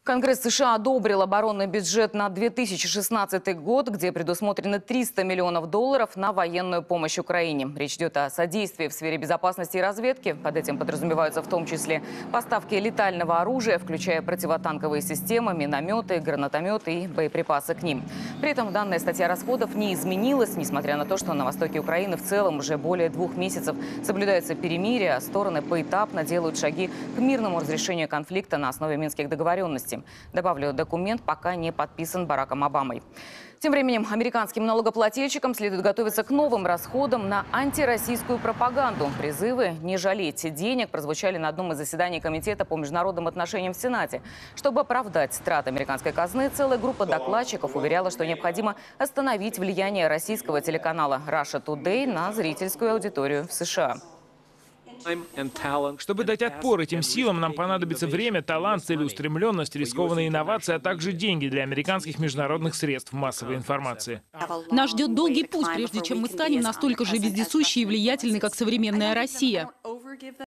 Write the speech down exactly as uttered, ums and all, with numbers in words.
Конгресс США одобрил оборонный бюджет на две тысячи шестнадцатый год, где предусмотрено триста миллионов долларов на военную помощь Украине. Речь идет о содействии в сфере безопасности и разведки. Под этим подразумеваются в том числе поставки летального оружия, включая противотанковые системы, минометы, гранатометы и боеприпасы к ним. При этом данная статья расходов не изменилась, несмотря на то, что на востоке Украины в целом уже более двух месяцев соблюдается перемирие, а стороны поэтапно делают шаги к мирному разрешению конфликта на основе минских договоренностей. Добавлю, документ пока не подписан Бараком Обамой. Тем временем американским налогоплательщикам следует готовиться к новым расходам на антироссийскую пропаганду. Призывы не жалеть денег прозвучали на одном из заседаний Комитета по международным отношениям в Сенате. Чтобы оправдать траты американской казны, целая группа докладчиков уверяла, что необходимо остановить влияние российского телеканала Russia Today на зрительскую аудиторию в США. Чтобы дать отпор этим силам, нам понадобится время, талант, целеустремленность, рискованные инновации, а также деньги для американских международных средств массовой информации. Нас ждет долгий путь, прежде чем мы станем настолько же вездесущи и влиятельны, как современная Россия.